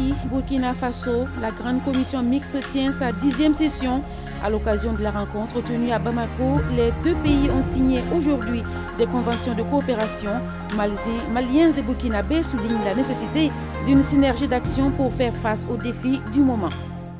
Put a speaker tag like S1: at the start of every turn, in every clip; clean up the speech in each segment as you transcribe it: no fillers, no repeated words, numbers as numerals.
S1: Mali, Burkina Faso, la Grande Commission mixte tient sa 10e session. À l'occasion de la rencontre tenue à Bamako, les deux pays ont signé aujourd'hui des conventions de coopération. Maliens et Burkinabés soulignent la nécessité d'une synergie d'action pour faire face aux défis du moment.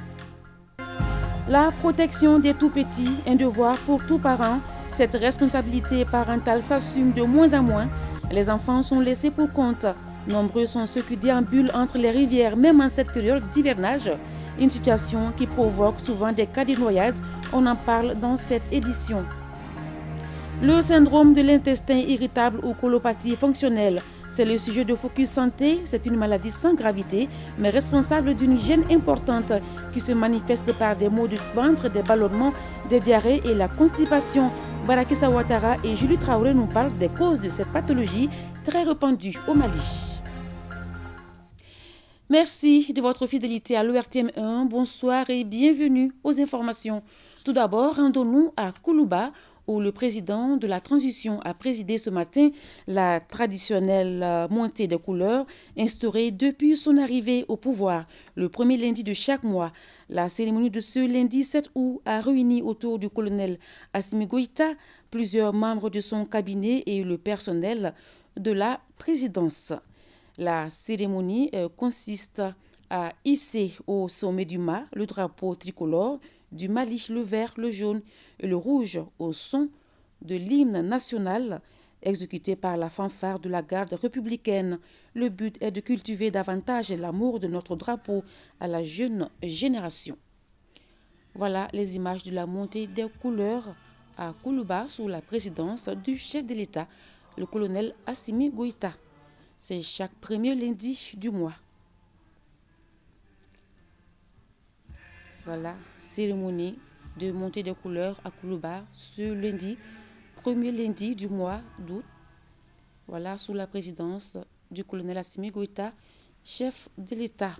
S1: La protection des tout-petits, un devoir pour tout parent. Cette responsabilité parentale s'assume de moins en moins. Les enfants sont laissés pour compte. Nombreux sont ceux qui déambulent entre les rivières, même en cette période d'hivernage. Une situation qui provoque souvent des cas de noyade. On en parle dans cette édition. Le syndrome de l'intestin irritable ou colopathie fonctionnelle, c'est le sujet de Focus Santé. C'est une maladie sans gravité, mais responsable d'une hygiène importante qui se manifeste par des maux de ventre, des ballonnements, des diarrhées et la constipation. Barakissa Ouattara et Julie Traoré nous parlent des causes de cette pathologie très répandue au Mali. Merci de votre fidélité à l'ORTM1. Bonsoir et bienvenue aux informations. Tout d'abord, rendons-nous à Koulouba, où le président de la transition a présidé ce matin la traditionnelle montée des couleurs instaurée depuis son arrivée au pouvoir le premier lundi de chaque mois. La cérémonie de ce lundi 7 août a réuni autour du colonel Assimi Goïta plusieurs membres de son cabinet et le personnel de la présidence. La cérémonie consiste à hisser au sommet du mât le drapeau tricolore du Mali, le vert, le jaune et le rouge au son de l'hymne national exécuté par la fanfare de la garde républicaine. Le but est de cultiver davantage l'amour de notre drapeau à la jeune génération. Voilà les images de la montée des couleurs à Koulouba sous la présidence du chef de l'État, le colonel Assimi Goïta. C'est chaque premier lundi du mois. Voilà, cérémonie de montée des couleurs à Koulouba ce lundi, premier lundi du mois d'août. Voilà, sous la présidence du colonel Assimi Goïta, chef de l'État.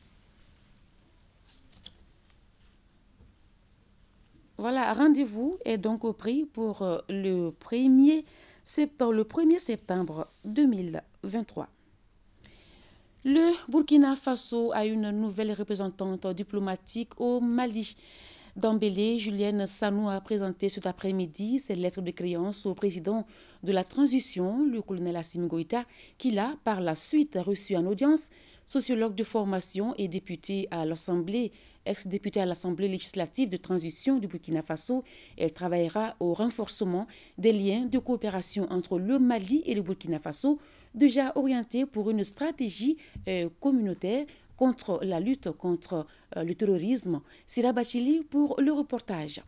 S1: Voilà, rendez-vous est donc pris pour le 1er septembre 2023. Le Burkina Faso a une nouvelle représentante diplomatique au Mali. Dambélé Julienne Sanou a présenté cet après-midi ses lettres de créance au président de la transition, le colonel Assimi Goïta, qui l'a par la suite reçu en audience. Sociologue de formation et députée à l'Assemblée, ex-députée à l'Assemblée législative de transition du Burkina Faso, elle travaillera au renforcement des liens de coopération entre le Mali et le Burkina Faso, déjà orientés pour une stratégie communautaire contre la lutte contre le terrorisme. Sira Bachili pour le reportage.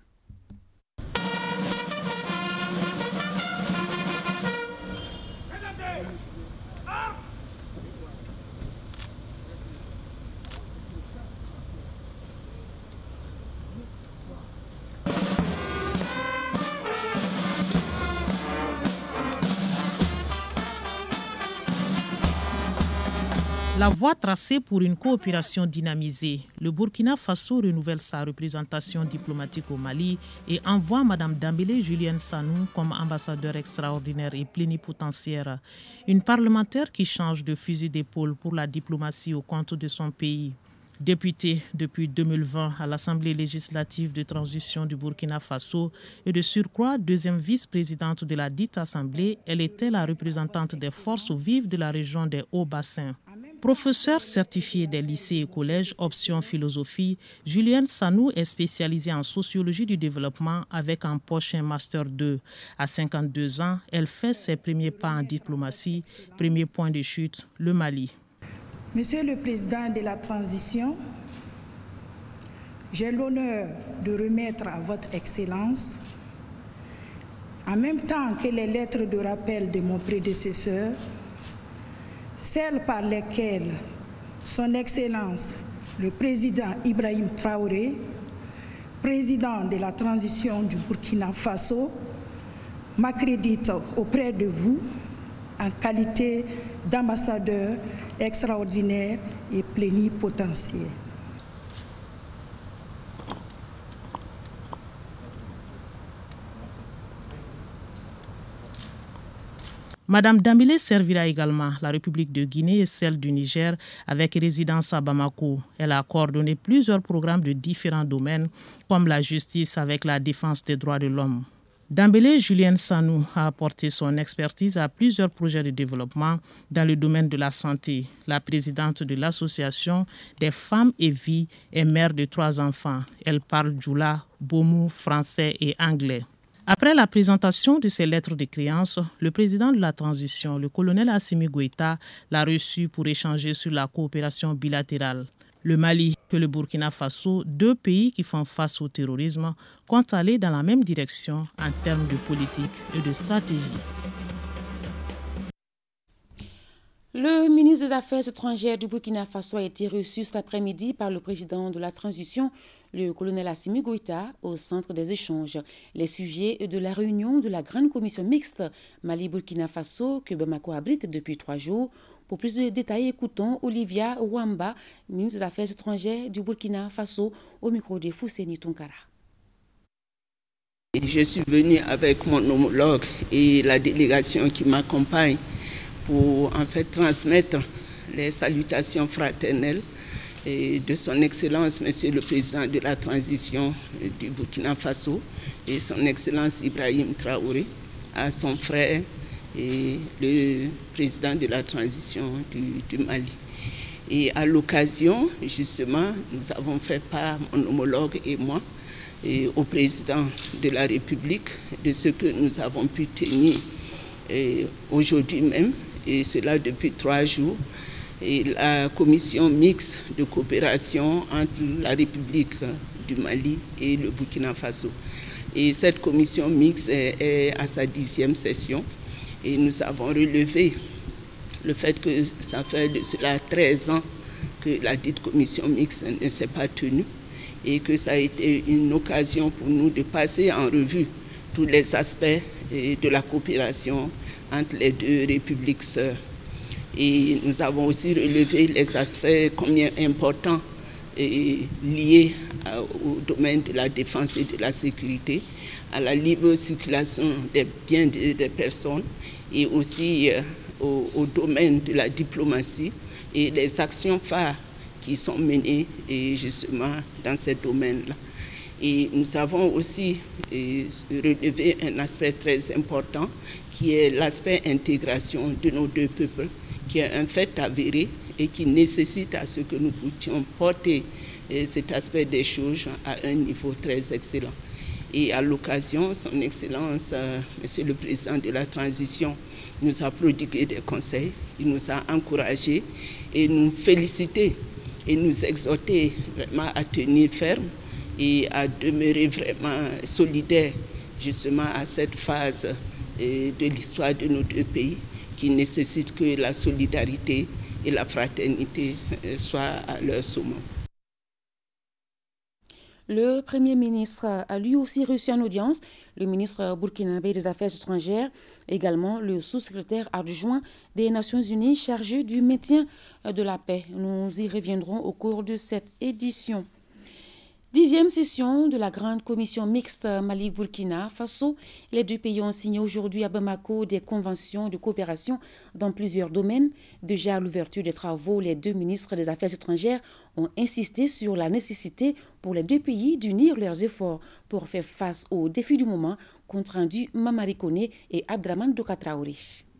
S2: La voie tracée pour une coopération dynamisée, le Burkina Faso renouvelle sa représentation diplomatique au Mali et envoie Mme Dambélé Julienne Sanou comme ambassadeur extraordinaire et plénipotentiaire, une parlementaire qui change de fusil d'épaule pour la diplomatie au compte de son pays. Députée depuis 2020 à l'Assemblée législative de transition du Burkina Faso et de surcroît deuxième vice-présidente de la dite Assemblée, elle était la représentante des forces vives de la région des Hauts-Bassins. Professeure certifiée des lycées et collèges option philosophie, Julienne Sanou est spécialisée en sociologie du développement avec en poche un master 2. À 52 ans, elle fait ses premiers pas en diplomatie. Premier point de chute, le Mali.
S3: Monsieur le Président de la Transition, j'ai l'honneur de remettre à votre Excellence, en même temps que les lettres de rappel de mon prédécesseur, celles par lesquelles Son Excellence, le Président Ibrahim Traoré, Président de la Transition du Burkina Faso, m'accrédite auprès de vous en qualité d'ambassadeur extraordinaire et plénipotentiaire.
S2: Madame Dambélé servira également la République de Guinée et celle du Niger avec résidence à Bamako. Elle a coordonné plusieurs programmes de différents domaines comme la justice avec la défense des droits de l'homme. Dambélé Julienne Sanou a apporté son expertise à plusieurs projets de développement dans le domaine de la santé. La présidente de l'association des femmes et vie est mère de 3 enfants. Elle parle djoula, boumou, français et anglais. Après la présentation de ses lettres de créance, le président de la transition, le colonel Assimi Goïta, l'a reçu pour échanger sur la coopération bilatérale. Le Mali et le Burkina Faso, 2 pays qui font face au terrorisme, comptent aller dans la même direction en termes de politique et de stratégie.
S1: Le ministre des Affaires étrangères du Burkina Faso a été reçu cet après-midi par le président de la transition, le colonel Assimi Goïta, au centre des échanges. Les sujets de la réunion de la grande commission mixte Mali-Burkina Faso que Bamako abrite depuis 3 jours. Pour plus de détails, écoutons Olivia Ouamba, ministre des Affaires étrangères du Burkina Faso, au micro de Fousseni Tonkara.
S4: Je suis venu avec mon homologue et la délégation qui m'accompagne pour en fait transmettre les salutations fraternelles de son Excellence, Monsieur le Président de la transition du Burkina Faso et son Excellence Ibrahim Traoré à son frère et le Président de la transition du Mali. Et à l'occasion, justement, nous avons fait part, mon homologue et moi, au Président de la République de ce que nous avons pu tenir aujourd'hui même, et cela depuis 3 jours, et la commission mixte de coopération entre la République du Mali et le Burkina Faso. Et cette commission mixte est à sa 10e session et nous avons relevé le fait que ça fait de cela 13 ans que la dite commission mixte ne s'est pas tenue et que ça a été une occasion pour nous de passer en revue tous les aspects de la coopération entre les 2 républiques sœurs. Et nous avons aussi relevé les aspects combien importants liés au domaine de la défense et de la sécurité, à la libre circulation des biens des personnes et aussi au domaine de la diplomatie et les actions phares qui sont menées justement dans ces domaines-là. Et nous avons aussi relevé un aspect très important qui est l'aspect intégration de nos 2 peuples, qui est un fait avéré et qui nécessite à ce que nous puissions porter cet aspect des choses à un niveau très excellent. Et à l'occasion, son Excellence, Monsieur le Président de la transition, nous a prodigué des conseils, il nous a encouragés et nous félicité et nous exhorter vraiment à tenir ferme et à demeurer vraiment solidaires justement à cette phase de l'histoire de nos 2 pays qui nécessite que la solidarité et la fraternité soient à leur sommet.
S1: Le Premier ministre a lui aussi reçu en audience le ministre burkinabé des Affaires étrangères, également le sous-secrétaire adjoint des Nations Unies chargé du maintien de la paix. Nous y reviendrons au cours de cette édition. 10e session de la grande commission mixte Mali-Burkina Faso. Les 2 pays ont signé aujourd'hui à Bamako des conventions de coopération dans plusieurs domaines. Déjà à l'ouverture des travaux, les 2 ministres des Affaires étrangères ont insisté sur la nécessité pour les 2 pays d'unir leurs efforts pour faire face aux défis du moment, compte rendu Mamari Koné et Abdraman Dokatraouri.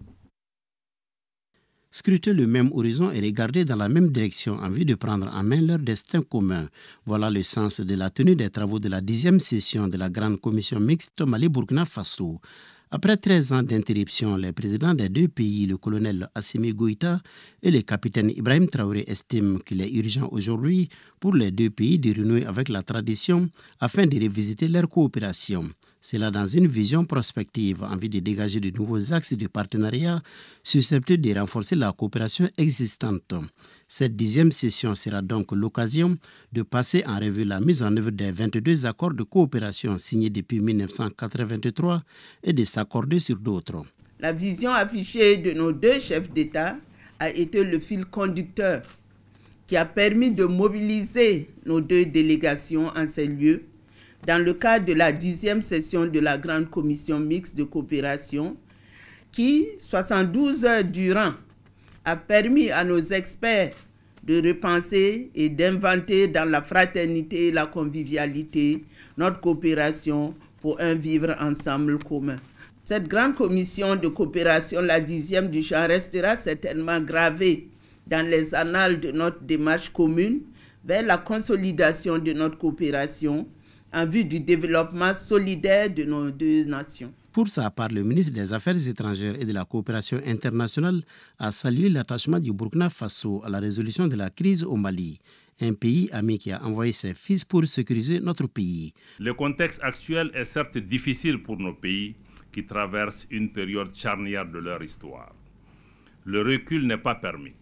S5: Scruter le même horizon et regarder dans la même direction en vue de prendre en main leur destin commun. Voilà le sens de la tenue des travaux de la 10e session de la grande commission mixte Mali-Burkina Faso. Après 13 ans d'interruption, les présidents des 2 pays, le colonel Assimi Goïta et le capitaine Ibrahim Traoré, estiment qu'il est urgent aujourd'hui pour les 2 pays de renouer avec la tradition afin de revisiter leur coopération. Cela dans une vision prospective en vue de dégager de nouveaux axes de partenariat susceptibles de renforcer la coopération existante. Cette 10e session sera donc l'occasion de passer en revue la mise en œuvre des 22 accords de coopération signés depuis 1983 et de s'accorder sur d'autres.
S4: La vision affichée de nos 2 chefs d'État a été le fil conducteur qui a permis de mobiliser nos 2 délégations en ces lieux dans le cadre de la 10e session de la grande commission mixte de coopération qui, 72 heures durant, a permis à nos experts de repenser et d'inventer dans la fraternité et la convivialité notre coopération pour un vivre ensemble commun. Cette grande commission de coopération, la 10e du genre, restera certainement gravée dans les annales de notre démarche commune vers la consolidation de notre coopération en vue du développement solidaire de nos deux nations.
S5: Pour sa part, le ministre des Affaires étrangères et de la coopération internationale a salué l'attachement du Burkina Faso à la résolution de la crise au Mali, un pays ami qui a envoyé ses fils pour sécuriser notre pays.
S6: Le contexte actuel est certes difficile pour nos pays qui traversent une période charnière de leur histoire. Le recul n'est pas permis,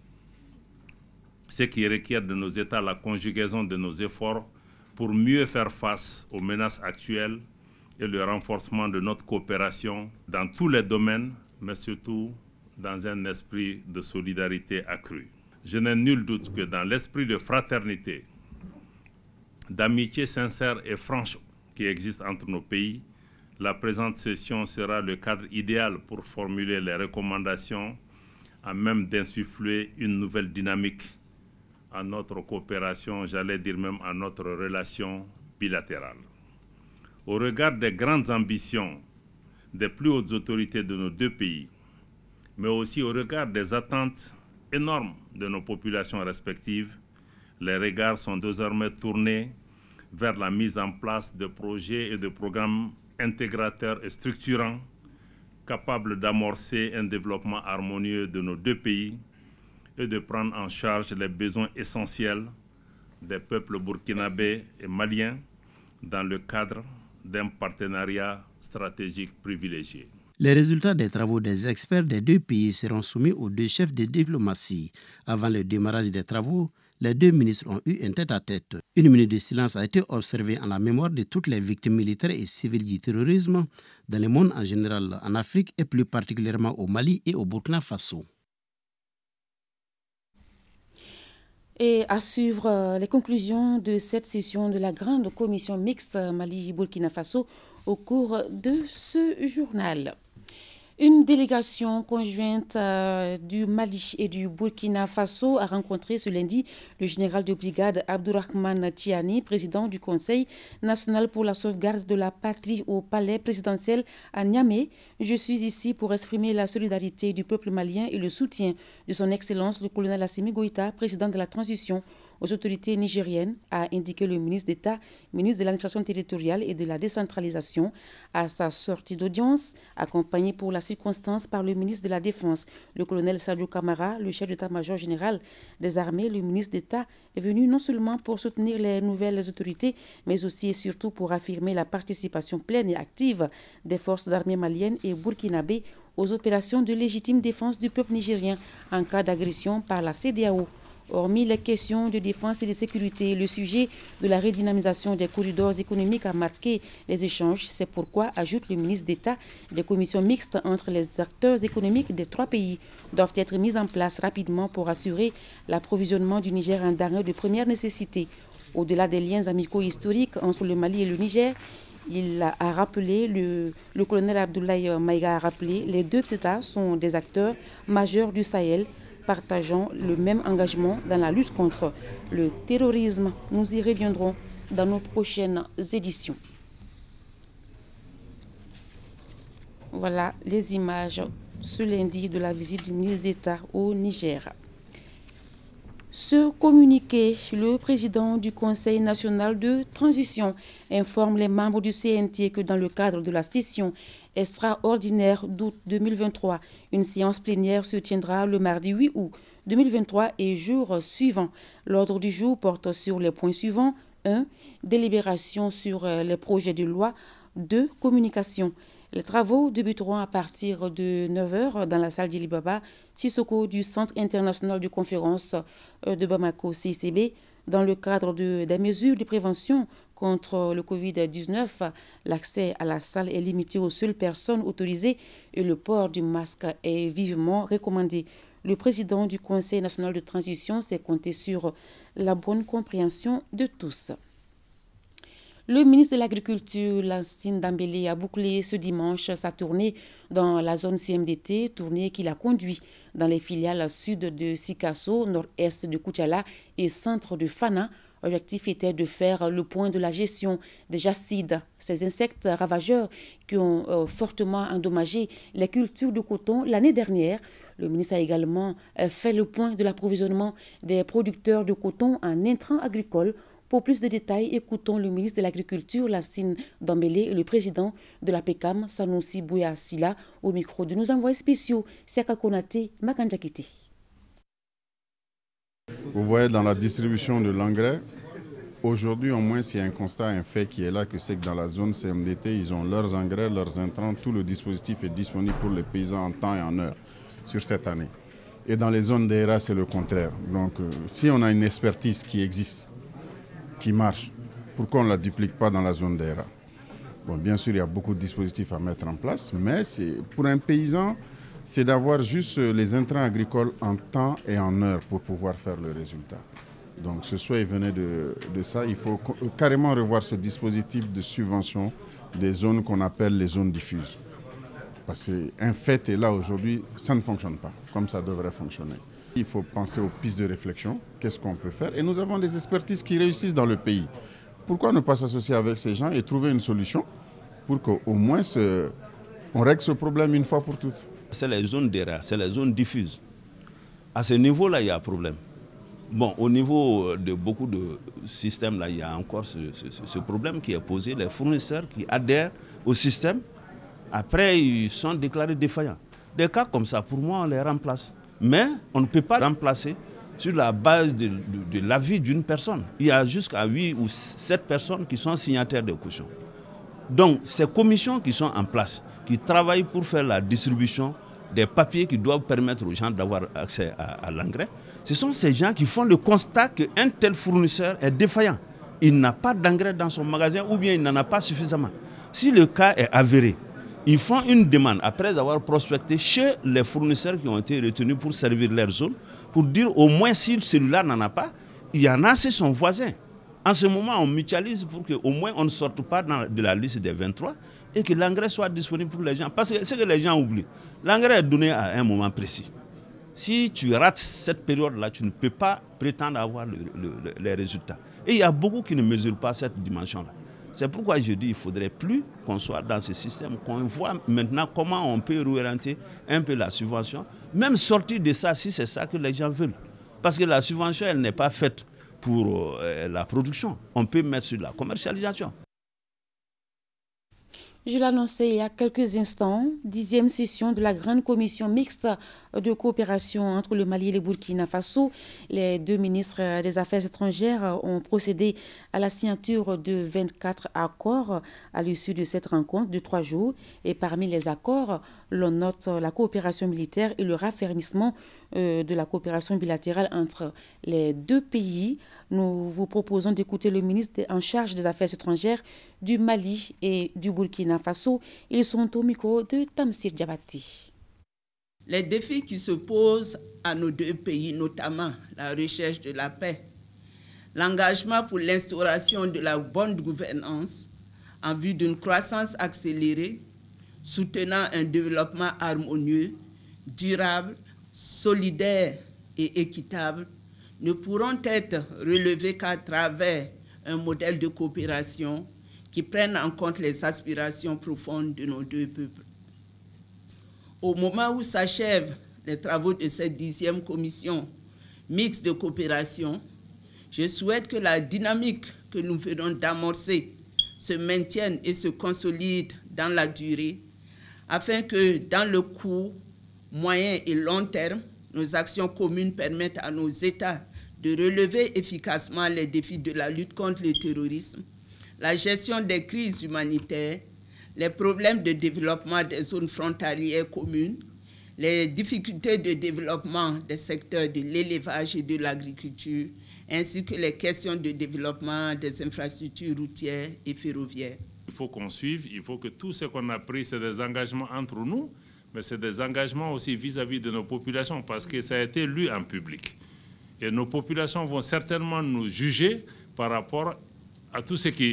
S6: ce qui requiert de nos États la conjugaison de nos efforts pour mieux faire face aux menaces actuelles et le renforcement de notre coopération dans tous les domaines, mais surtout dans un esprit de solidarité accrue. Je n'ai nul doute que dans l'esprit de fraternité, d'amitié sincère et franche qui existe entre nos pays, la présente session sera le cadre idéal pour formuler les recommandations à même d'insuffler une nouvelle dynamique à notre coopération, j'allais dire même à notre relation bilatérale. Au regard des grandes ambitions des plus hautes autorités de nos deux pays, mais aussi au regard des attentes énormes de nos populations respectives, les regards sont désormais tournés vers la mise en place de projets et de programmes intégrateurs et structurants capables d'amorcer un développement harmonieux de nos deux pays et de prendre en charge les besoins essentiels des peuples burkinabés et maliens dans le cadre d'un partenariat stratégique privilégié.
S5: Les résultats des travaux des experts des deux pays seront soumis aux deux chefs de diplomatie. Avant le démarrage des travaux, les deux ministres ont eu un tête-à-tête. Une minute de silence a été observée en la mémoire de toutes les victimes militaires et civiles du terrorisme dans le monde en général, en Afrique et plus particulièrement au Mali et au Burkina Faso.
S1: Et à suivre les conclusions de cette session de la grande commission mixte Mali-Burkina Faso au cours de ce journal. Une délégation conjointe du Mali et du Burkina Faso a rencontré ce lundi le général de brigade Abdourahmane Tiani, président du Conseil national pour la sauvegarde de la patrie au palais présidentiel à Niamey. Je suis ici pour exprimer la solidarité du peuple malien et le soutien de son Excellence le colonel Assimi Goïta, président de la transition, aux autorités nigériennes, a indiqué le ministre d'État, ministre de l'administration territoriale et de la décentralisation, à sa sortie d'audience, accompagné pour la circonstance par le ministre de la Défense, le colonel Sadio Kamara, le chef d'état-major général des armées. Le ministre d'État est venu non seulement pour soutenir les nouvelles autorités, mais aussi et surtout pour affirmer la participation pleine et active des forces armées maliennes et burkinabées aux opérations de légitime défense du peuple nigérien en cas d'agression par la CEDEAO. Hormis les questions de défense et de sécurité, le sujet de la redynamisation des corridors économiques a marqué les échanges. C'est pourquoi, ajoute le ministre d'État, des commissions mixtes entre les acteurs économiques des trois pays doivent être mises en place rapidement pour assurer l'approvisionnement du Niger en denrées de première nécessité. Au-delà des liens amicaux historiques entre le Mali et le Niger, il a rappelé, le colonel Abdoulaye Maïga a rappelé, les deux États sont des acteurs majeurs du Sahel, partageant le même engagement dans la lutte contre le terrorisme. Nous y reviendrons dans nos prochaines éditions. Voilà les images ce lundi de la visite du ministre d'État au Niger. Ce communiqué, le président du Conseil national de transition informe les membres du CNT que dans le cadre de la session extraordinaire d'août 2023, une séance plénière se tiendra le mardi 8 août 2023 et jour suivant. L'ordre du jour porte sur les points suivants. 1. Délibération sur les projets de loi. 2. Communication. Les travaux débuteront à partir de 9h dans la salle d'Ili Baba Sissoko du Centre international de conférence de Bamako, CICB. Dans le cadre des mesures de prévention contre le Covid-19, l'accès à la salle est limité aux seules personnes autorisées et le port du masque est vivement recommandé. Le président du Conseil national de transition s'est compté sur la bonne compréhension de tous. Le ministre de l'Agriculture, Lassine Dambélé, a bouclé ce dimanche sa tournée dans la zone CMDT, tournée qu'il a conduite dans les filiales sud de Sikasso, nord-est de Koutiala et centre de Fana. L'objectif était de faire le point de la gestion des jacides, ces insectes ravageurs qui ont fortement endommagé les cultures de coton l'année dernière. Le ministre a également fait le point de l'approvisionnement des producteurs de coton en intrants agricoles. Pour plus de détails, écoutons le ministre de l'Agriculture, Lassine Dambélé, et le président de la PECAM, Sanoussi Bouya Silla, au micro de nos envoyés spéciaux, Siaka Konaté, Makandjakité.
S7: Vous voyez dans la distribution de l'engrais, aujourd'hui au moins il y a un constat, un fait qui est là, que c'est que dans la zone CMDT, ils ont leurs engrais, leurs intrants, tout le dispositif est disponible pour les paysans en temps et en heure sur cette année. Et dans les zones DERA, c'est le contraire. Donc si on a une expertise qui existe, qui marche, pourquoi on ne la duplique pas dans la zone DERA? Bon, bien sûr, il y a beaucoup de dispositifs à mettre en place, mais pour un paysan, c'est d'avoir juste les intrants agricoles en temps et en heure pour pouvoir faire le résultat. Donc ce souhait venait de ça. Il faut carrément revoir ce dispositif de subvention des zones qu'on appelle les zones diffuses. Parce qu'un fait est là aujourd'hui, ça ne fonctionne pas comme ça devrait fonctionner. Il faut penser aux pistes de réflexion, qu'est-ce qu'on peut faire. Et nous avons des expertises qui réussissent dans le pays. Pourquoi ne pas s'associer avec ces gens et trouver une solution pour qu'au moins on règle ce problème une fois pour toutes?
S8: C'est les zones d'ERA, c'est les zones diffuses. À ce niveau-là, il y a un problème. Bon, au niveau de beaucoup de systèmes, là, il y a encore ce problème qui est posé. Les fournisseurs qui adhèrent au système, après, ils sont déclarés défaillants. Des cas comme ça, pour moi, on les remplace. Mais on ne peut pas remplacer sur la base de l'avis d'une personne. Il y a jusqu'à 8 ou 7 personnes qui sont signataires de caution. Donc, ces commissions qui sont en place, qui travaillent pour faire la distribution des papiers qui doivent permettre aux gens d'avoir accès à l'engrais, ce sont ces gens qui font le constat qu'un tel fournisseur est défaillant. Il n'a pas d'engrais dans son magasin ou bien il n'en a pas suffisamment. Si le cas est avéré, ils font une demande après avoir prospecté chez les fournisseurs qui ont été retenus pour servir leur zone, pour dire au moins si celui-là n'en a pas, il y en a, c'est son voisin. En ce moment, on mutualise pour qu'au moins on ne sorte pas de la liste des 23 et que l'engrais soit disponible pour les gens. Parce que ce que les gens oublient, l'engrais est donné à un moment précis. Si tu rates cette période-là, tu ne peux pas prétendre avoir les résultats. Et il y a beaucoup qui ne mesurent pas cette dimension-là. C'est pourquoi je dis qu'il ne faudrait plus qu'on soit dans ce système, qu'on voit maintenant comment on peut réorienter un peu la subvention, même sortir de ça si c'est ça que les gens veulent. Parce que la subvention, elle n'est pas faite pour la production. On peut mettre sur la commercialisation.
S1: Je l'annonçais il y a quelques instants, 10e session de la grande commission mixte de coopération entre le Mali et le Burkina Faso. Les deux ministres des Affaires étrangères ont procédé à la signature de 24 accords à l'issue de cette rencontre de 3 jours. Et parmi les accords, l'on note la coopération militaire et le raffermissement de la coopération bilatérale entre les deux pays. Nous vous proposons d'écouter le ministre en charge des Affaires étrangères du Mali et du Burkina Faso. Ils sont au micro de Tamsir Diabati.
S4: Les défis qui se posent à nos deux pays, notamment la recherche de la paix, l'engagement pour l'instauration de la bonne gouvernance en vue d'une croissance accélérée, soutenant un développement harmonieux, durable, solidaire et équitable, ne pourront être relevés qu'à travers un modèle de coopération qui prenne en compte les aspirations profondes de nos deux peuples. Au moment où s'achèvent les travaux de cette 10e commission mixte de coopération, je souhaite que la dynamique que nous venons d'amorcer se maintienne et se consolide dans la durée, afin que dans le court, moyen et long terme, nos actions communes permettent à nos États de relever efficacement les défis de la lutte contre le terrorisme, la gestion des crises humanitaires, les problèmes de développement des zones frontalières communes, les difficultés de développement des secteurs de l'élevage et de l'agriculture, ainsi que les questions de développement des infrastructures routières et ferroviaires.
S6: Il faut qu'on suive, il faut que tout ce qu'on a pris, c'est des engagements entre nous, mais c'est des engagements aussi vis-à-vis de nos populations, parce que ça a été lu en public. Et nos populations vont certainement nous juger par rapport à tout ce qui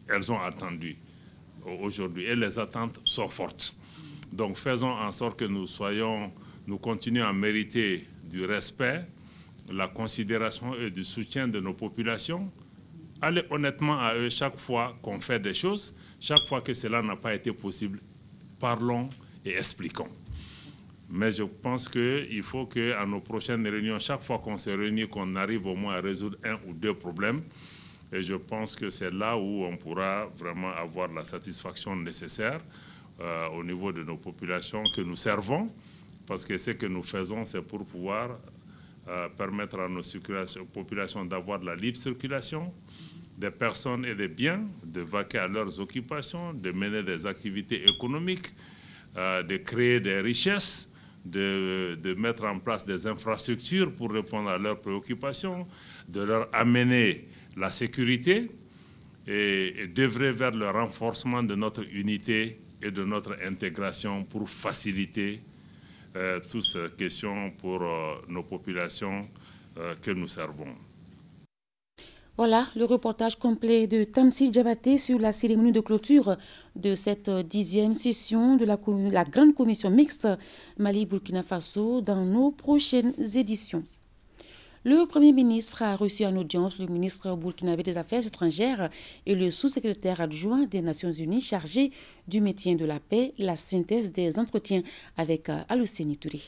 S6: elles ont attendu aujourd'hui et les attentes sont fortes. Donc faisons en sorte que nous continuions à mériter du respect, la considération et du soutien de nos populations. Allez honnêtement à eux chaque fois qu'on fait des choses, chaque fois que cela n'a pas été possible, parlons et expliquons. Mais je pense qu'il faut qu'à nos prochaines réunions, chaque fois qu'on se réunit, qu'on arrive au moins à résoudre un ou deux problèmes. Et je pense que c'est là où on pourra vraiment avoir la satisfaction nécessaire au niveau de nos populations que nous servons, parce que ce que nous faisons, c'est pour pouvoir permettre à nos populations d'avoir de la libre circulation des personnes et des biens, de vaquer à leurs occupations, de mener des activités économiques, de créer des richesses, de mettre en place des infrastructures pour répondre à leurs préoccupations, de leur amener la sécurité et d'œuvrer vers le renforcement de notre unité et de notre intégration pour faciliter toutes ces questions pour nos populations que nous servons.
S1: Voilà le reportage complet de Tamsi Diabaté sur la cérémonie de clôture de cette 10e session de la Grande Commission mixte Mali-Burkina Faso dans nos prochaines éditions. Le Premier ministre a reçu en audience le ministre burkinabé des Affaires étrangères et le sous-secrétaire adjoint des Nations Unies chargé du maintien de la paix, la synthèse des entretiens avec Alouseni Touré.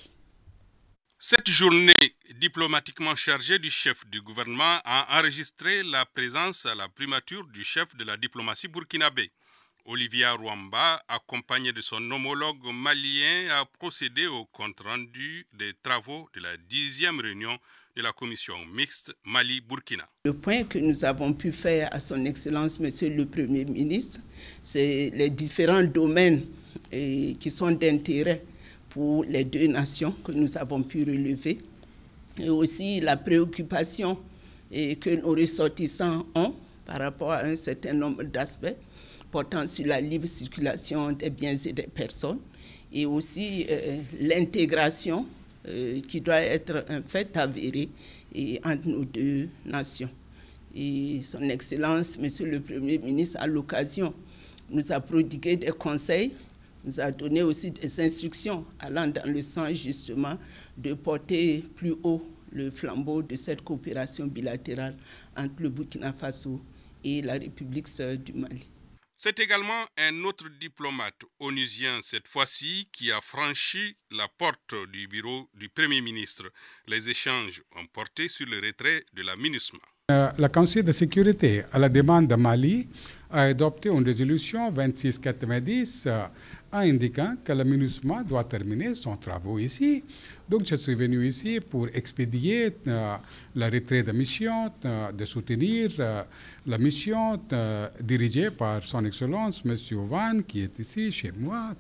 S9: Cette journée diplomatiquement chargée du chef du gouvernement a enregistré la présence à la primature du chef de la diplomatie burkinabé. Olivier Rwamba, accompagné de son homologue malien, a procédé au compte-rendu des travaux de la 10e réunion de la commission mixte Mali-Burkina.
S4: Le point que nous avons pu faire à son Excellence, Monsieur le Premier ministre, c'est les différents domaines qui sont d'intérêt pour les deux nations que nous avons pu relever, et aussi la préoccupation que nos ressortissants ont par rapport à un certain nombre d'aspects portant sur la libre circulation des biens et des personnes, et aussi l'intégration qui doit être un fait avéré entre nos deux nations. Et son Excellence, Monsieur le Premier ministre, à l'occasion, nous a prodigué des conseils, nous a donné aussi des instructions allant dans le sens justement de porter plus haut le flambeau de cette coopération bilatérale entre le Burkina Faso et la République sœur du Mali.
S9: C'est également un autre diplomate onusien cette fois-ci qui a franchi la porte du bureau du Premier ministre. Les échanges ont porté sur le retrait de la MINUSMA.
S10: La Conseil de sécurité, à la demande de Mali, a adopté une résolution 2690 indiquant que la MINUSMA doit terminer son travail ici. Donc je suis venu ici pour expédier le retrait de mission, de soutenir la mission dirigée par son Excellence, M. Van, qui est ici chez moi.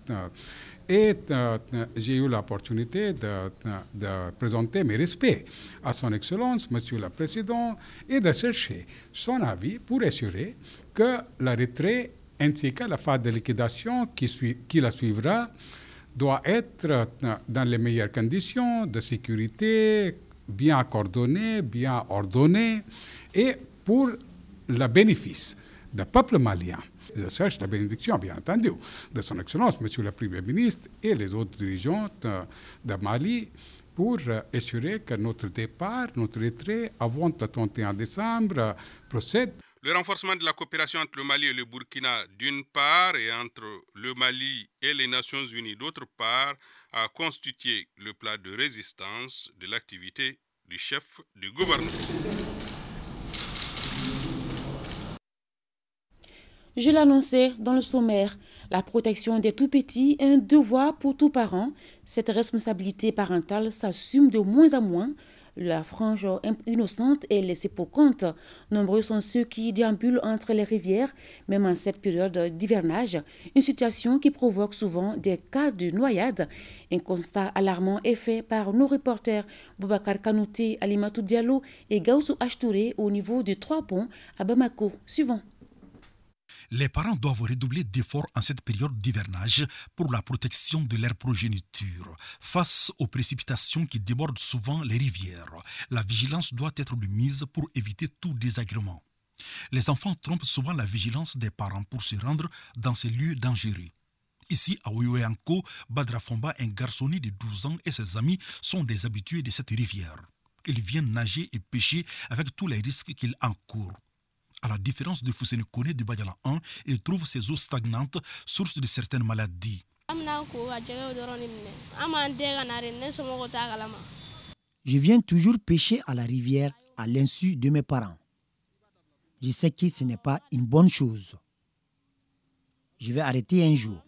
S10: Et j'ai eu l'opportunité de présenter mes respects à son Excellence, Monsieur le Président, et de chercher son avis pour assurer que le retrait ainsi que la phase de liquidation qui la suivra doit être dans les meilleures conditions de sécurité, bien coordonnées, bien ordonnées, et pour le bénéfice du peuple malien. Je cherche la bénédiction, bien entendu, de son Excellence, Monsieur le Premier ministre et les autres dirigeants de Mali pour assurer que notre départ, notre retrait avant le 31 décembre procède.
S9: Le renforcement de la coopération entre le Mali et le Burkina d'une part et entre le Mali et les Nations Unies d'autre part a constitué le plat de résistance de l'activité du chef du gouvernement.
S1: Je l'annonçais dans le sommaire, la protection des tout-petits est un devoir pour tout parent. Cette responsabilité parentale s'assume de moins en moins. La frange innocente est laissée pour compte. Nombreux sont ceux qui déambulent entre les rivières, même en cette période d'hivernage, une situation qui provoque souvent des cas de noyade. Un constat alarmant est fait par nos reporters Boubacar Kanouté, Alimatou Diallo et Gaoussou Achtouré au niveau de 3 ponts à Bamako. Suivant.
S11: Les parents doivent redoubler d'efforts en cette période d'hivernage pour la protection de leur progéniture. Face aux précipitations qui débordent souvent les rivières, la vigilance doit être de mise pour éviter tout désagrément. Les enfants trompent souvent la vigilance des parents pour se rendre dans ces lieux dangereux. Ici, à Oyoyanko, Badra Fomba, un garçonnier de 12 ans et ses amis sont des habitués de cette rivière. Ils viennent nager et pêcher avec tous les risques qu'ils encourent. À la différence de Foussene Kone de Badiala 1, ils trouvent ces eaux stagnantes, source de certaines maladies.
S12: Je viens toujours pêcher à la rivière à l'insu de mes parents. Je sais que ce n'est pas une bonne chose. Je vais arrêter un jour.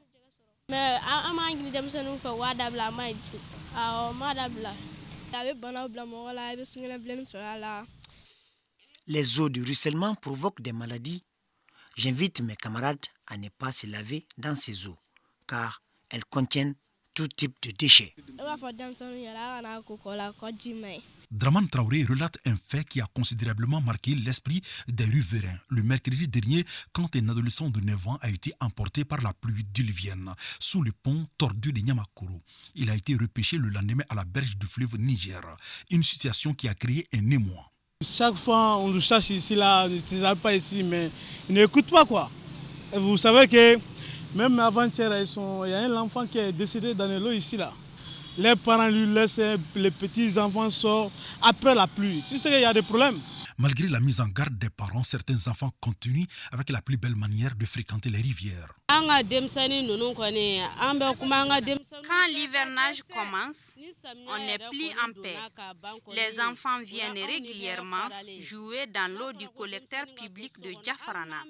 S12: Les eaux de ruissellement provoquent des maladies. J'invite mes camarades à ne pas se laver dans ces eaux, car elles contiennent tout type de déchets.
S11: Draman Traoré relate un fait qui a considérablement marqué l'esprit des riverains. Le mercredi dernier, quand un adolescent de 9 ans a été emporté par la pluie diluvienne sous le pont tordu de Nyamakoro. Il a été repêché le lendemain à la berge du fleuve Niger. Une situation qui a créé un émoi.
S13: Chaque fois, on le cherche ici, là, ils n'arrivent pas ici, mais ils n'écoutent pas, quoi. Et vous savez que même avant-hier, il y a un enfant qui est décédé dans l'eau ici, là. Les parents lui laissent, les petits-enfants sortent après la pluie. Tu sais qu'il y a des problèmes.
S11: Malgré la mise en garde des parents, certains enfants continuent avec la plus belle manière de fréquenter les rivières.
S14: Quand l'hivernage commence, on n'est plus en paix. Les enfants viennent régulièrement jouer dans l'eau du collecteur public de Diafarana.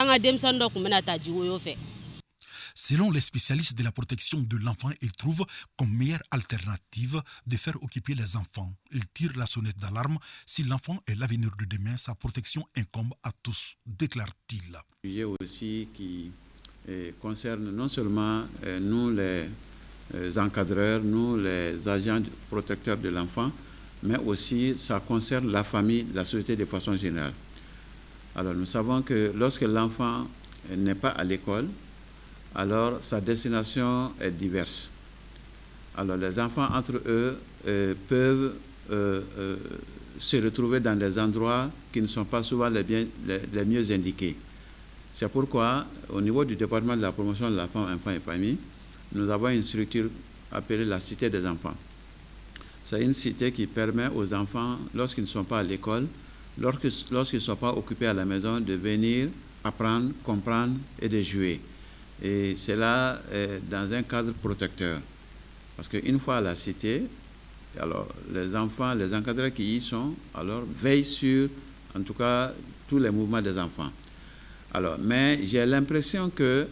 S11: Selon les spécialistes de la protection de l'enfant, ils trouvent comme meilleure alternative de faire occuper les enfants. Ils tirent la sonnette d'alarme. Si l'enfant est l'avenir de demain, sa protection incombe à tous, déclare-t-il.
S15: Sujet aussi qui concerne non seulement nous les encadreurs, nous les agents protecteurs de l'enfant, mais aussi ça concerne la famille, la société de façon générale. Alors nous savons que lorsque l'enfant n'est pas à l'école, alors sa destination est diverse. Alors les enfants entre eux peuvent se retrouver dans des endroits qui ne sont pas souvent les mieux indiqués. C'est pourquoi au niveau du département de la promotion de la femme, enfants et famille, nous avons une structure appelée la Cité des enfants. C'est une cité qui permet aux enfants, lorsqu'ils ne sont pas à l'école, lorsqu'ils ne sont pas occupés à la maison, de venir apprendre, comprendre et de jouer. Et c'est là dans un cadre protecteur. Parce qu'une fois à la cité, alors les enfants, les encadreurs qui y sont, alors veillent sur, en tout cas, tous les mouvements des enfants. Alors, mais j'ai l'impression que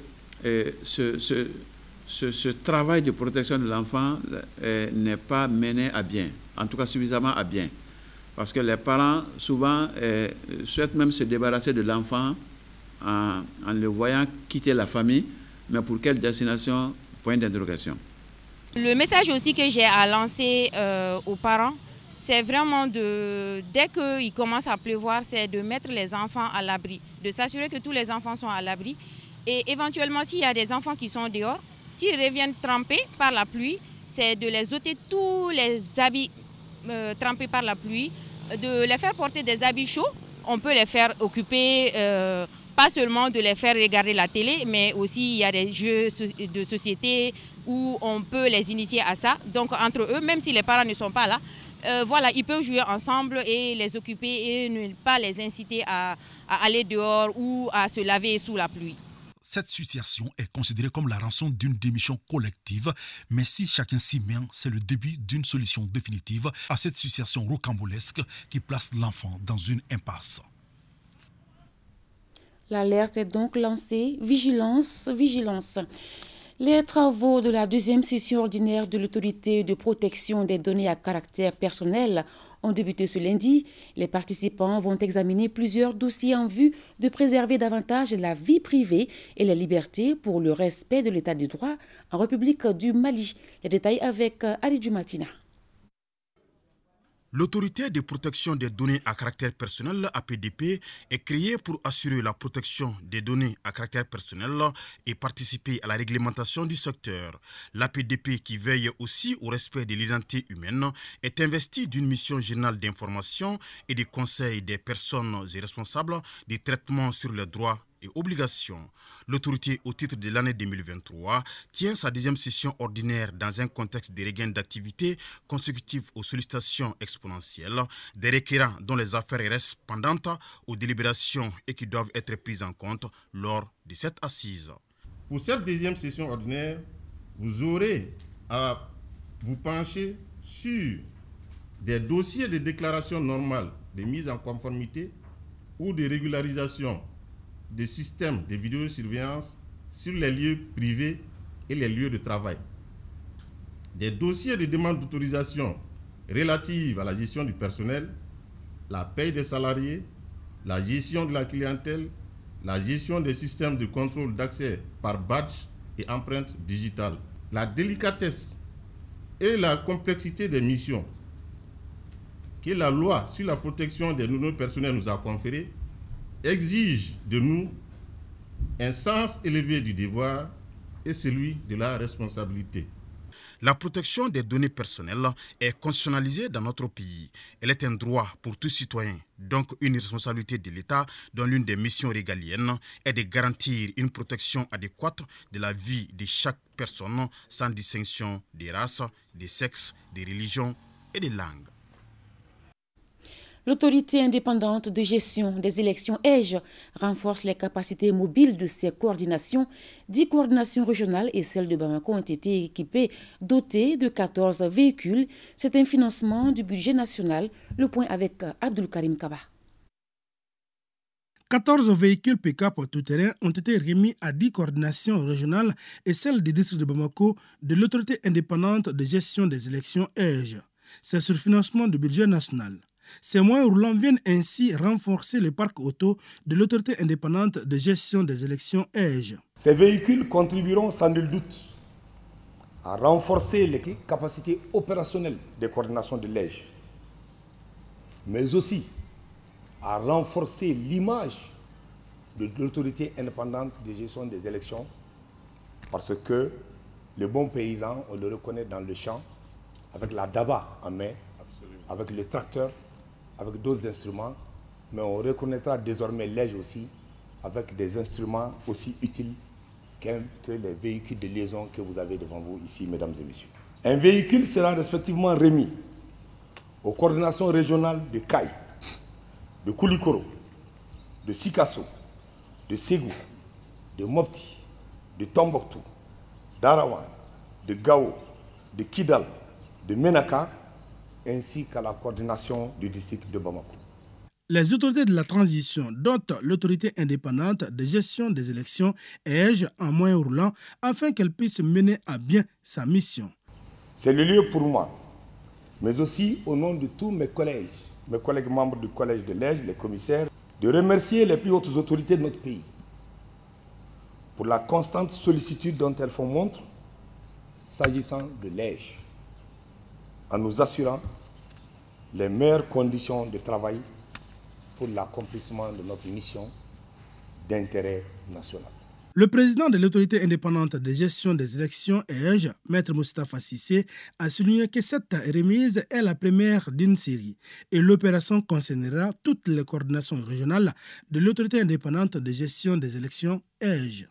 S15: ce travail de protection de l'enfant n'est pas mené à bien, en tout cas suffisamment à bien. Parce que les parents, souvent, souhaitent même se débarrasser de l'enfant en le voyant quitter la famille. Mais pour quelle destination? Point d'interrogation.
S16: Le message aussi que j'ai à lancer aux parents, c'est vraiment dès qu'il commence à pleuvoir, c'est de mettre les enfants à l'abri, de s'assurer que tous les enfants sont à l'abri. Et éventuellement, s'il y a des enfants qui sont dehors, s'ils reviennent trempés par la pluie, c'est de les ôter tous les habits trempés par la pluie, de les faire porter des habits chauds. On peut les faire occuper, pas seulement de les faire regarder la télé, mais aussi il y a des jeux de société où on peut les initier à ça. Donc entre eux, même si les parents ne sont pas là, voilà, ils peuvent jouer ensemble et les occuper et ne pas les inciter à aller dehors ou à se laver sous la pluie.
S11: Cette situation est considérée comme la rançon d'une démission collective, mais si chacun s'y met, c'est le début d'une solution définitive à cette situation rocambolesque qui place l'enfant dans une impasse.
S1: L'alerte est donc lancée. Vigilance, vigilance. Les travaux de la deuxième session ordinaire de l'autorité de protection des données à caractère personnel ont débuté ce lundi. Les participants vont examiner plusieurs dossiers en vue de préserver davantage la vie privée et les libertés pour le respect de l'état de droit en République du Mali. Les détails avec Ali Dumatina.
S11: L'autorité de protection des données à caractère personnel, APDP, est créée pour assurer la protection des données à caractère personnel et participer à la réglementation du secteur. L'APDP, qui veille aussi au respect de l'identité humaine, est investie d'une mission générale d'information et de conseil des personnes et responsables des traitements sur les droits et obligations. L'autorité, au titre de l'année 2023, tient sa deuxième session ordinaire dans un contexte de regain d'activité consécutif aux sollicitations exponentielles des requérants dont les affaires restent pendantes aux délibérations et qui doivent être prises en compte lors de cette assise.
S17: Pour cette deuxième session ordinaire, vous aurez à vous pencher sur des dossiers de déclaration normale de mise en conformité ou de régularisation des systèmes de vidéosurveillance sur les lieux privés et les lieux de travail. Des dossiers de demande d'autorisation relative à la gestion du personnel, la paie des salariés, la gestion de la clientèle, la gestion des systèmes de contrôle d'accès par badge et empreinte digitale. La délicatesse et la complexité des missions que la loi sur la protection des données personnelles nous a conférées exige de nous un sens élevé du devoir et celui de la responsabilité.
S11: La protection des données personnelles est constitutionnalisée dans notre pays. Elle est un droit pour tout citoyen, donc une responsabilité de l'État dont l'une des missions régaliennes est de garantir une protection adéquate de la vie de chaque personne sans distinction des races, des sexes, des religions et des langues.
S1: L'autorité indépendante de gestion des élections EGE renforce les capacités mobiles de ses coordinations. 10 coordinations régionales et celles de Bamako ont été équipées, dotées de 14 véhicules. C'est un financement du budget national. Le point avec Abdul Karim Kaba.
S18: 14 véhicules pick-up tout-terrain ont été remis à 10 coordinations régionales et celles du district de Bamako de l'autorité indépendante de gestion des élections EGE. C'est sur financement du budget national. Ces moyens roulants viennent ainsi renforcer le parc auto de l'autorité indépendante de gestion des élections EGE.
S19: Ces véhicules contribueront sans nul doute à renforcer les capacités opérationnelles des coordinations de l'EGE, mais aussi à renforcer l'image de l'autorité indépendante de gestion des élections, parce que le bon paysan, on le reconnaît dans le champ, avec la daba en main, avec le tracteur, avec d'autres instruments, mais on reconnaîtra désormais l'EGE aussi avec des instruments aussi utiles que les véhicules de liaison que vous avez devant vous ici, mesdames et messieurs. Un véhicule sera respectivement remis aux coordinations régionales de Kaï, de Koulikoro, de Sikasso, de Ségou, de Mopti, de Tombouctou, d'Arawan, de Gao, de Kidal, de Menaka, ainsi qu'à la coordination du district de Bamako.
S18: Les autorités de la transition dotent l'autorité indépendante de gestion des élections EGE en moyens roulants afin qu'elle puisse mener à bien sa mission.
S19: C'est le lieu pour moi, mais aussi au nom de tous mes collègues membres du collège de l'EGE, les commissaires, de remercier les plus hautes autorités de notre pays pour la constante sollicitude dont elles font montre s'agissant de l'EGE, en nous assurant les meilleures conditions de travail pour l'accomplissement de notre mission d'intérêt national.
S18: Le président de l'autorité indépendante de gestion des élections EGE, Maître Moustapha Cissé, a souligné que cette remise est la première d'une série et l'opération concernera toutes les coordinations régionales de l'autorité indépendante de gestion des élections EGE.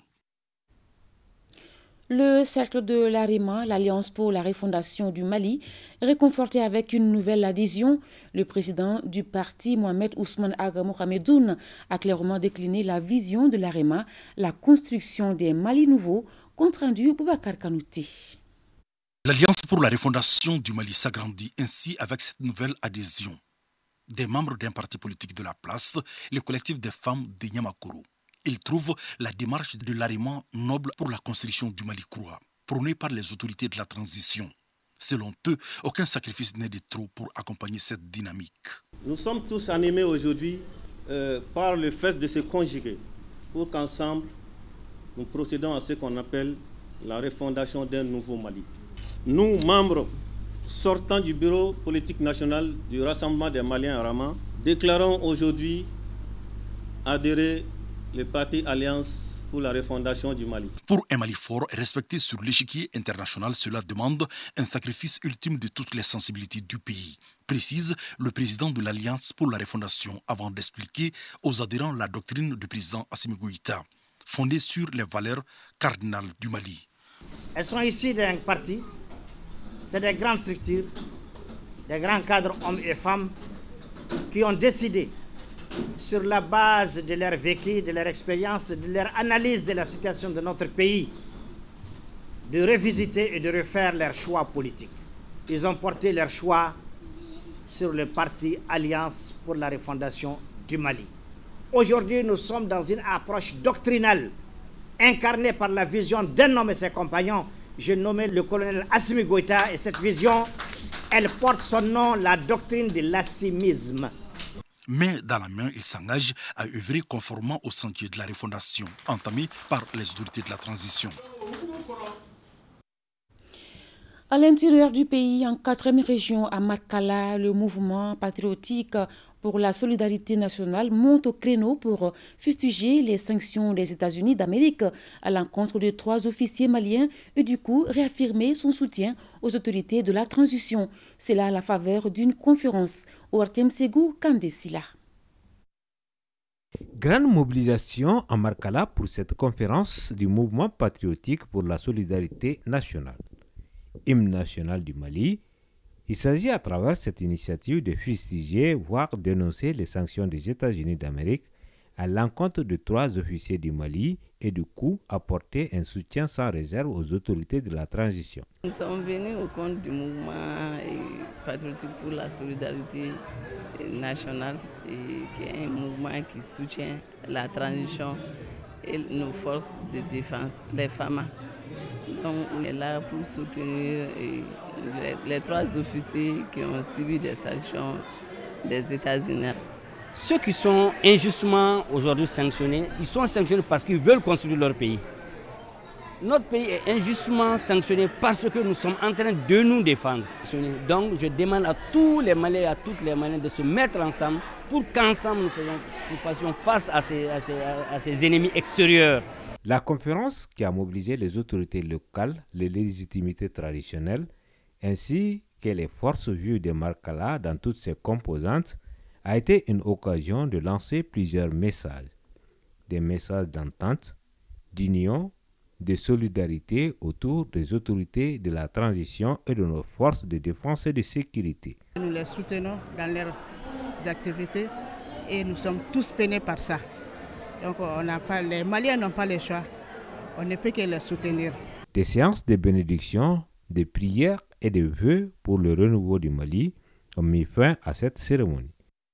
S1: Le cercle de l'AREMA, l'Alliance pour la refondation du Mali, réconforté avec une nouvelle adhésion. Le président du parti, Mohamed Ousmane Aga Mohamedoun, a clairement décliné la vision de l'AREMA, la construction des Mali nouveaux, compte rendu Boubacar Kanouté.
S11: L'Alliance pour la refondation du Mali s'agrandit ainsi avec cette nouvelle adhésion des membres d'un parti politique de la place, le collectif des femmes de Niamakoro. Ils trouvent la démarche de l'AREMA noble pour la construction du Mali croix, prônée par les autorités de la transition. Selon eux, aucun sacrifice n'est de trop pour accompagner cette dynamique.
S20: Nous sommes tous animés aujourd'hui par le fait de se conjuguer pour qu'ensemble, nous procédons à ce qu'on appelle la refondation d'un nouveau Mali. Nous, membres sortant du bureau politique national du Rassemblement des Maliens Rama, déclarons aujourd'hui adhérer le parti Alliance pour la refondation du Mali.
S11: Pour un Mali fort et respecté sur l'échiquier international, cela demande un sacrifice ultime de toutes les sensibilités du pays, précise le président de l'Alliance pour la refondation avant d'expliquer aux adhérents la doctrine du président Assimi Goïta, fondée sur les valeurs cardinales du Mali.
S21: Elles sont issues d'un parti, c'est des grandes structures, des grands cadres hommes et femmes qui ont décidé sur la base de leur vécu, de leur expérience, de leur analyse de la situation de notre pays, de revisiter et de refaire leurs choix politiques. Ils ont porté leur choix sur le parti Alliance pour la refondation du Mali. Aujourd'hui, nous sommes dans une approche doctrinale incarnée par la vision d'un homme et ses compagnons. J'ai nommé le colonel Assimi Goïta et cette vision, elle porte son nom, la doctrine de l'assimisme.
S11: Mais dans la main, il s'engage à œuvrer conformément au sentier de la refondation entamé par les autorités de la transition.
S1: À l'intérieur du pays, en 4e région, à Markala, le mouvement patriotique pour la solidarité nationale monte au créneau pour fustiger les sanctions des États-Unis d'Amérique à l'encontre de 3 officiers maliens et du coup réaffirmer son soutien aux autorités de la transition. C'est là à la faveur d'une conférence au Artem Ségou Kandesila.
S22: Grande mobilisation en Markala pour cette conférence du mouvement patriotique pour la solidarité nationale. Hymne national du Mali, il s'agit à travers cette initiative de fustiger, voire dénoncer les sanctions des États-Unis d'Amérique à l'encontre de 3 officiers du Mali et du coup apporter un soutien sans réserve aux autorités de la transition.
S23: Nous sommes venus au compte du mouvement patriotique pour la solidarité nationale, qui est un mouvement qui soutient la transition et nos forces de défense, les FAMA. Donc, on est là pour soutenir les 3 officiers qui ont subi des sanctions des États-Unis.
S24: Ceux qui sont injustement aujourd'hui sanctionnés, ils sont sanctionnés parce qu'ils veulent construire leur pays. Notre pays est injustement sanctionné parce que nous sommes en train de nous défendre. Donc je demande à tous les Maliens et à toutes les Maliennes de se mettre ensemble pour qu'ensemble nous fassions face à ces ennemis extérieurs.
S22: La conférence qui a mobilisé les autorités locales, les légitimités traditionnelles, ainsi que les forces vives de Markala dans toutes ses composantes, a été une occasion de lancer plusieurs messages. Des messages d'entente, d'union, de solidarité autour des autorités de la transition et de nos forces de défense et de sécurité.
S25: Nous les soutenons dans leurs activités et nous sommes tous peinés par ça. Donc les Maliens n'ont pas le choix, on ne peut que les soutenir.
S22: Des séances de bénédiction, de prières et de vœux pour le renouveau du Mali ont mis fin à cette cérémonie.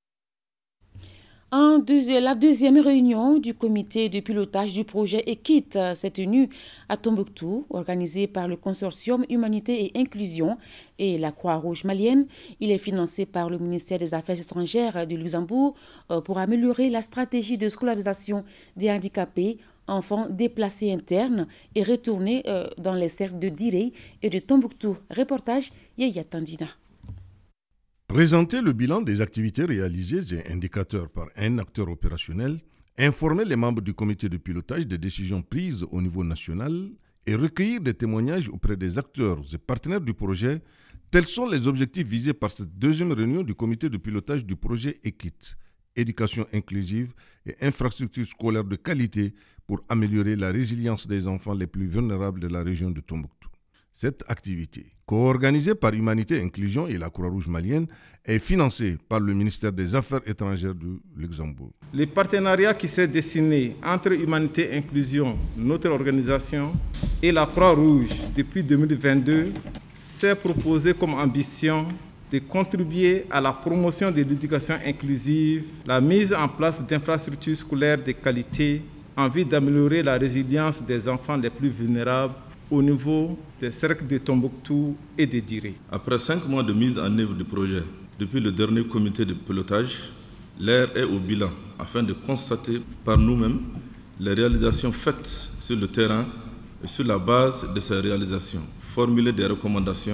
S1: La 2e réunion du comité de pilotage du projet EQUIT s'est tenue à Tombouctou, organisée par le consortium Humanité et Inclusion et la Croix-Rouge malienne. Il est financé par le ministère des Affaires étrangères du Luxembourg pour améliorer la stratégie de scolarisation des handicapés, enfants déplacés internes et retournés dans les cercles de Direy et de Tombouctou. Reportage Yaya Tandina.
S26: Présenter le bilan des activités réalisées et indicateurs par un acteur opérationnel, informer les membres du comité de pilotage des décisions prises au niveau national et recueillir des témoignages auprès des acteurs et partenaires du projet, tels sont les objectifs visés par cette 2e réunion du comité de pilotage du projet EQUIT, éducation inclusive et infrastructures scolaires de qualité pour améliorer la résilience des enfants les plus vulnérables de la région de Tombouctou. Cette activité, co-organisée par Humanité Inclusion et la Croix-Rouge malienne, est financée par le ministère des Affaires étrangères du Luxembourg.
S27: Le partenariat qui s'est dessiné entre Humanité Inclusion, notre organisation, et la Croix-Rouge depuis 2022 s'est proposé comme ambition de contribuer à la promotion de l'éducation inclusive, la mise en place d'infrastructures scolaires de qualité en vue d'améliorer la résilience des enfants les plus vulnérables au niveau des cercles de Tombouctou et de Direy.
S28: Après 5 mois de mise en œuvre du projet, depuis le dernier comité de pilotage, l'heure est au bilan afin de constater par nous-mêmes les réalisations faites sur le terrain et sur la base de ces réalisations, formuler des recommandations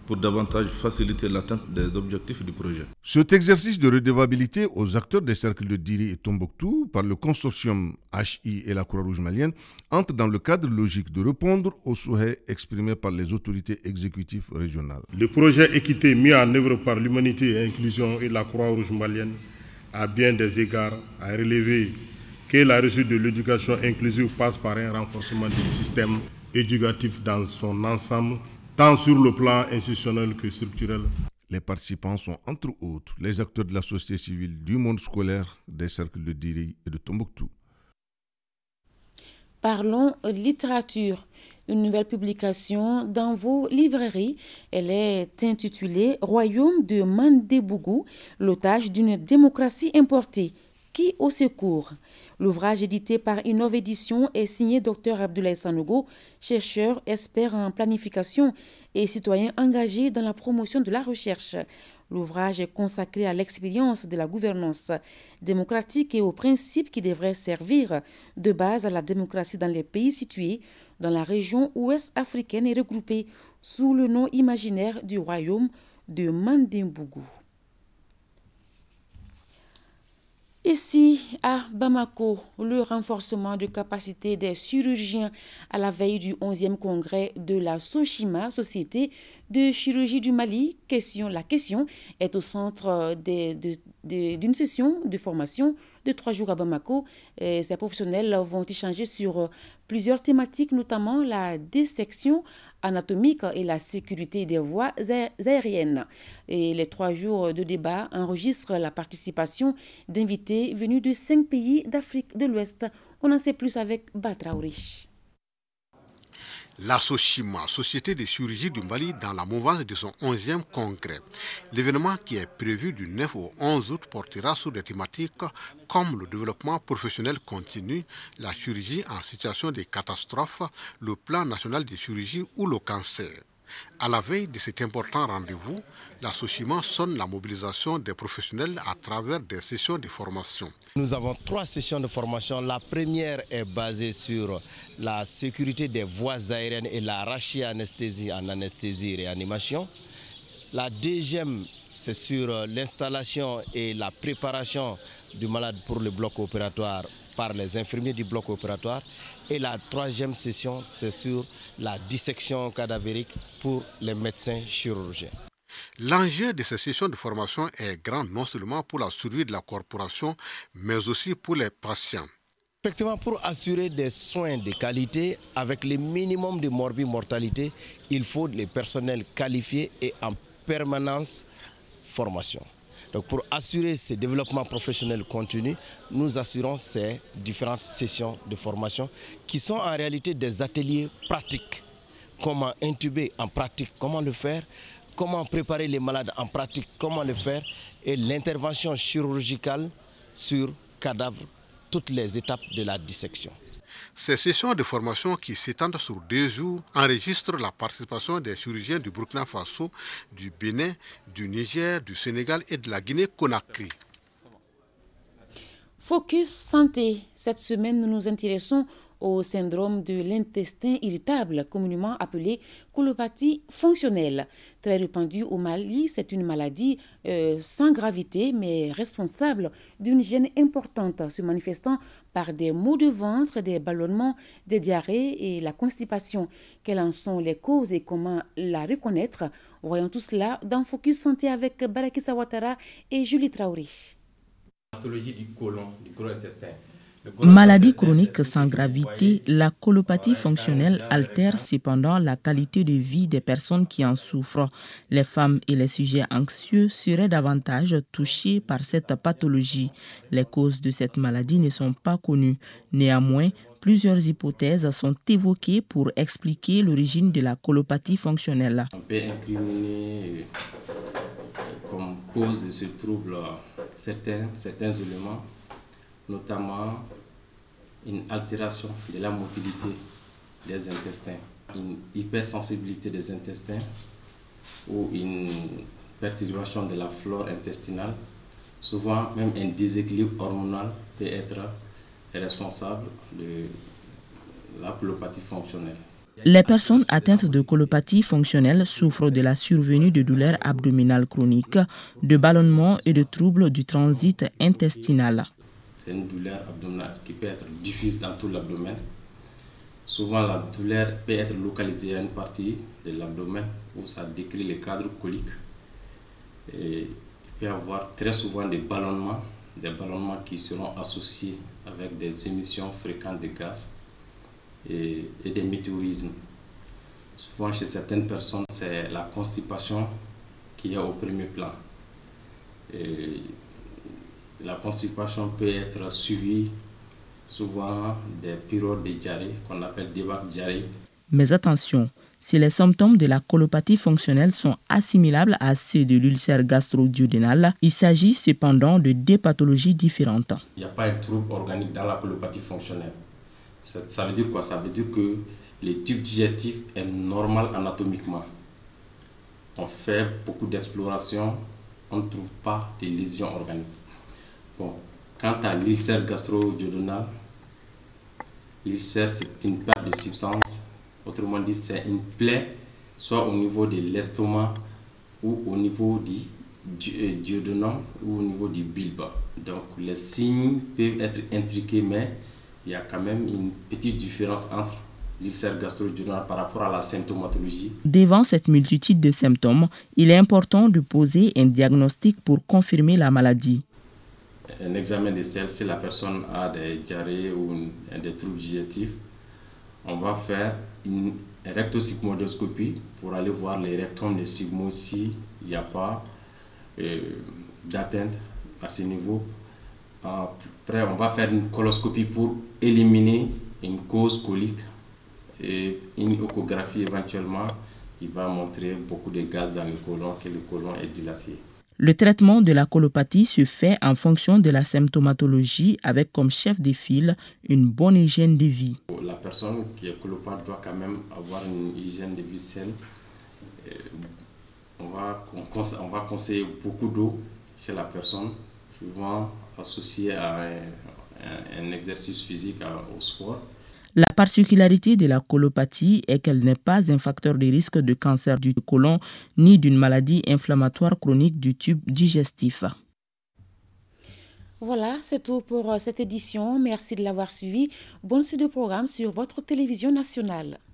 S28: pour davantage faciliter l'atteinte des objectifs du projet.
S26: Cet exercice de redevabilité aux acteurs des cercles de Diri et Tombouctou par le consortium HI et la Croix-Rouge malienne entre dans le cadre logique de répondre aux souhaits exprimés par les autorités exécutives régionales.
S17: Le projet Équité mis en œuvre par l'Humanité et Inclusion et la Croix-Rouge malienne à bien des égards a relevé que la réussite de l'éducation inclusive passe par un renforcement du système éducatif dans son ensemble, tant sur le plan institutionnel que structurel.
S26: Les participants sont entre autres les acteurs de la société civile, du monde scolaire, des cercles de Diri et de Tombouctou.
S1: Parlons littérature. Une nouvelle publication dans vos librairies. Elle est intitulée « Royaume de Mandebougou, l'otage d'une démocratie importée ». Qui au secours? L'ouvrage édité par Innov Édition est signé Dr Abdoulaye Sanogo, chercheur, expert en planification et citoyen engagé dans la promotion de la recherche. L'ouvrage est consacré à l'expérience de la gouvernance démocratique et aux principes qui devraient servir de base à la démocratie dans les pays situés dans la région ouest africaine et regroupés sous le nom imaginaire du royaume de Mandebougou. Ici, à Bamako, le renforcement de capacité des chirurgiens à la veille du 11e congrès de la Soshima, Société de chirurgie du Mali. La question est au centre d'une session de formation de 3 jours à Bamako. Ces professionnels vont échanger sur plusieurs thématiques, notamment la dissection anatomique et la sécurité des voies aériennes. Et les 3 jours de débat enregistrent la participation d'invités venus de 5 pays d'Afrique de l'Ouest. On en sait plus avec Batraouri.
S2: La Soshima, Société de chirurgie du Mali, dans la mouvance de son 11e congrès. L'événement qui est prévu du 9 au 11 août portera sur des thématiques comme le développement professionnel continu, la chirurgie en situation de catastrophe, le plan national de chirurgie ou le cancer. À la veille de cet important rendez-vous, la Soshima sonne la mobilisation des professionnels à travers des sessions de formation.
S3: Nous avons 3 sessions de formation. La première est basée sur la sécurité des voies aériennes et la rachianesthésie en anesthésie et réanimation. La deuxième, c'est sur l'installation et la préparation du malade pour le bloc opératoire par les infirmiers du bloc opératoire. Et la troisième session, c'est sur la dissection cadavérique pour les médecins chirurgiens.
S2: L'enjeu de ces sessions de formation est grand non seulement pour la survie de la corporation, mais aussi pour les patients.
S3: Effectivement, pour assurer des soins de qualité avec le minimum de morbimortalité, il faut des personnels qualifiés et en permanence formation. Donc pour assurer ce développement professionnel continu, nous assurons ces différentes sessions de formation qui sont en réalité des ateliers pratiques. Comment intuber en pratique, comment le faire, comment préparer les malades en pratique, comment le faire, et l'intervention chirurgicale sur cadavre, toutes les étapes de la dissection.
S2: Ces sessions de formation qui s'étendent sur 2 jours enregistrent la participation des chirurgiens du Burkina Faso, du Bénin, du Niger, du Sénégal et de la Guinée-Conakry.
S1: Focus santé. Cette semaine, nous nous intéressons au syndrome de l'intestin irritable, communément appelé colopathie fonctionnelle. Très répandue au Mali, c'est une maladie sans gravité, mais responsable d'une gêne importante, se manifestant par des maux de ventre, des ballonnements, des diarrhées et la constipation. Quelles en sont les causes et comment la reconnaître? Voyons tout cela dans Focus Santé avec Barakissa Ouattara et Julie Traoré.
S4: Pathologie du côlon, du gros intestin.
S5: Maladie chronique sans gravité, la colopathie fonctionnelle altère cependant la qualité de vie des personnes qui en souffrent. Les femmes et les sujets anxieux seraient davantage touchés par cette pathologie. Les causes de cette maladie ne sont pas connues. Néanmoins, plusieurs hypothèses sont évoquées pour expliquer l'origine de la colopathie fonctionnelle.
S4: On peut incriminer comme cause de ce trouble certains éléments, notamment une altération de la motilité des intestins, une hypersensibilité des intestins ou une perturbation de la flore intestinale. Souvent, même un déséquilibre hormonal peut être responsable de la colopathie fonctionnelle.
S5: Les personnes atteintes de colopathie fonctionnelle souffrent de la survenue de douleurs abdominales chroniques, de ballonnements et de troubles du transit intestinal.
S4: C'est une douleur abdominale qui peut être diffuse dans tout l'abdomen. Souvent, la douleur peut être localisée à une partie de l'abdomen où ça décrit le cadre colique. Et il peut y avoir très souvent des ballonnements qui seront associés avec des émissions fréquentes de gaz et des météorismes. Souvent, chez certaines personnes, c'est la constipation qui est au premier plan. Et la constipation peut être suivie souvent des périodes de diarrhée qu'on appelle débâcle diarrhée.
S5: Mais attention, si les symptômes de la colopathie fonctionnelle sont assimilables à ceux de l'ulcère gastro-duodénal, il s'agit cependant de deux pathologies différentes.
S4: Il n'y a pas un trouble organique dans la colopathie fonctionnelle. Ça veut dire quoi? Ça veut dire que le tube digestif est normal anatomiquement. On fait beaucoup d'explorations, on ne trouve pas de lésions organiques. Bon, quant à l'ulcère gastro-duodénal, l'ulcère c'est une perte de substance, autrement dit c'est une plaie, soit au niveau de l'estomac ou au niveau du duodénum ou au niveau du bulbe. Donc les signes peuvent être intriqués, mais il y a quand même une petite différence entre l'ulcère gastro-duodénal par rapport à la symptomatologie.
S5: Devant cette multitude de symptômes, il est important de poser un diagnostic pour confirmer la maladie.
S4: Un examen de sel, si la personne a des diarrhées ou des troubles digestifs, on va faire une rectosigmoïdoscopie pour aller voir les rectums de sigmo s'il n'y a pas d'atteinte à ce niveau. Après, on va faire une coloscopie pour éliminer une cause colique et une échographie éventuellement qui va montrer beaucoup de gaz dans le côlon, que le côlon est dilaté.
S5: Le traitement de la colopathie se fait en fonction de la symptomatologie avec comme chef de file une bonne hygiène de vie.
S4: La personne qui est colopathe doit quand même avoir une hygiène de vie saine. On va conseiller beaucoup d'eau chez la personne, souvent associée à un exercice physique, au sport.
S5: La particularité de la colopathie est qu'elle n'est pas un facteur de risque de cancer du côlon ni d'une maladie inflammatoire chronique du tube digestif.
S1: Voilà, c'est tout pour cette édition. Merci de l'avoir suivi. Bonne suite de programme sur votre télévision nationale.